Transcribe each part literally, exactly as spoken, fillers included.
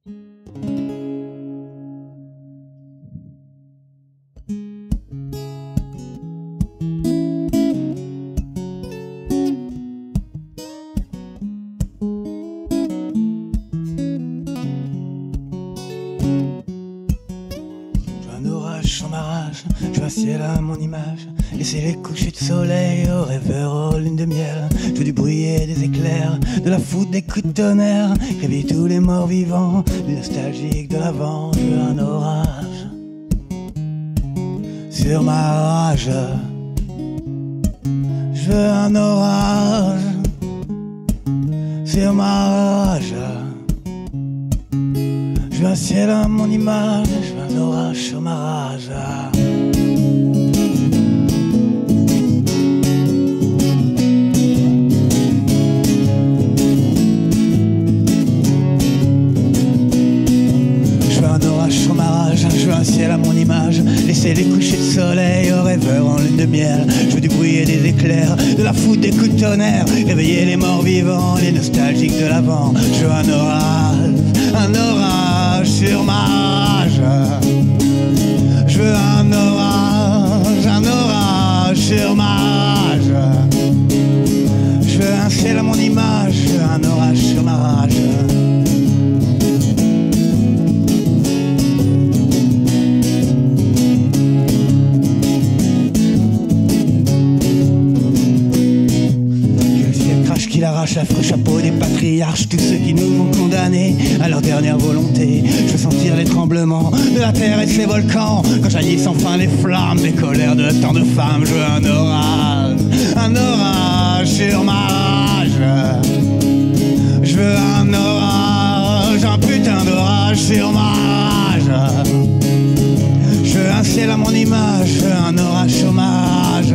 Sur ma rage, je veux un ciel à mon image, laisser les couchers de soleil aux rêveurs aux lunes de miel. Je veux du bruit et des éclairs, de la foudre, des coups de tonnerre, réveiller tous les morts vivants, du nostalgique de l'avant. Je veux un orage sur ma rage, je veux un orage sur ma rage. Je veux un ciel à mon image, je veux un orage sur ma rage. Je veux un orage sur ma rage, je veux un ciel à mon image, laisser les couchers de soleil aux rêveurs en lune de miel. Je veux du bruit et des éclairs, de la foudre, des coups de tonnerre, réveiller les morts vivants, les nostalgiques de l'avant. Je veux un orage, un orage sur ma rage. Je veux un orage, un orage sur ma rage. Je veux un ciel à mon image, je veux un orage sur ma rage. Qu'il arrache l'affreux chapeau des patriarches, tous ceux qui nous ont condamnés à leur dernière volonté. Je veux sentir les tremblements de la terre et de ses volcans, quand jaillissent enfin les flammes des colères de tant de femmes. Je veux un orage, un orage sur ma rage. Je veux un orage, un putain d'orage sur ma rage. Je veux un ciel à mon image, je veux un orage sur ma rage.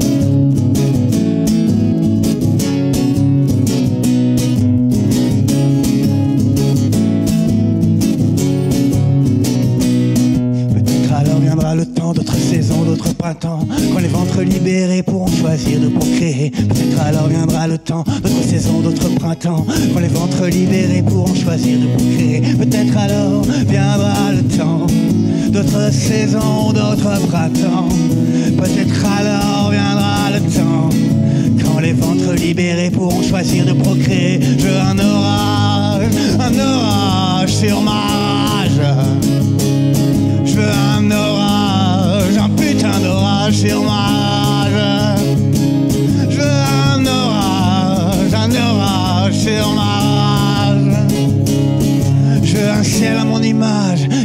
Le temps d'autres saisons, d'autres printemps, quand les ventres libérés pourront choisir de procréer. Peut-être alors viendra le temps d'autres saisons, d'autres printemps, quand les ventres libérés pourront choisir de procréer. Peut-être alors viendra le temps d'autres saisons, d'autres printemps. Peut-être alors viendra le temps quand les ventres libérés pourront choisir de procréer. Je veux un orage, un orage sur ma rage. Je veux un orage, un putain d'orage sur ma rage. Je veux un orage, un orage sur ma rage. Je veux un ciel à mon image,